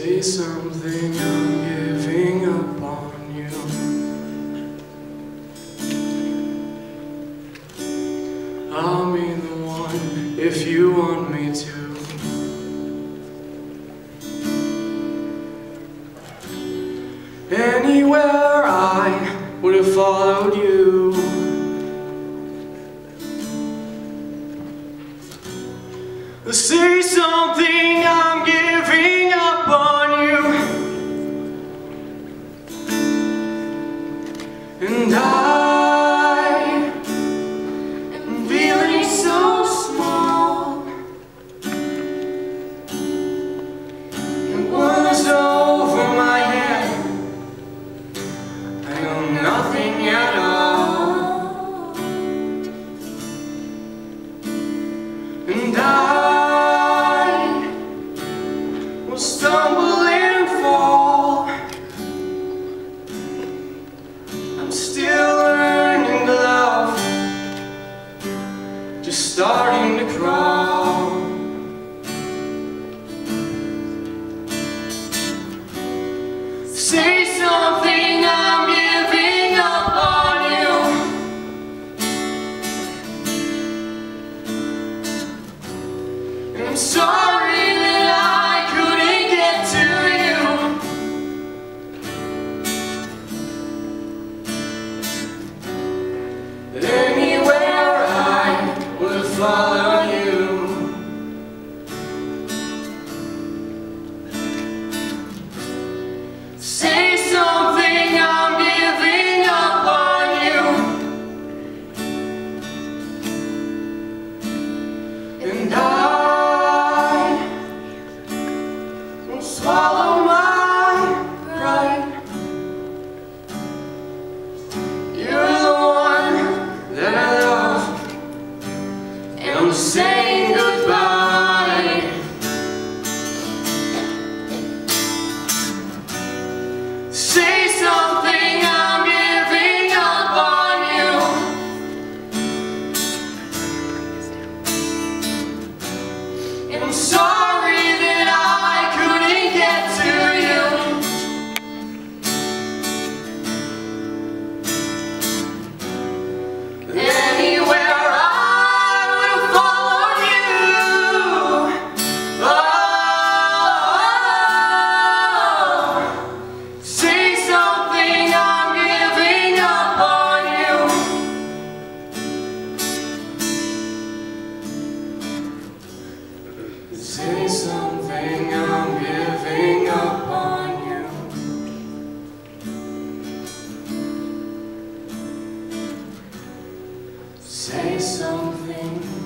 Say something, I'm giving up on you. I'll be the one if you want me to. Anywhere I would have followed you. Say something, I'm giving up on you. And I am feeling so small. It was over my head. I know nothing at all. And I will stumble and fall. I'm still learning to love, just starting to crawl. Say something, I'm giving up on you. And I'm sorry that I couldn't get to you. Anywhere I would follow you. Say something, I'm giving up on you. And I will swallow my pride. You're the one that I love, and I'm saying goodbye. Say something, I'm giving up on you. And I'm sorry that I couldn't get to you. Anywhere I would have followed you. Oh, say something, I'm giving up on you. Say something, I'm giving up on you. Say something.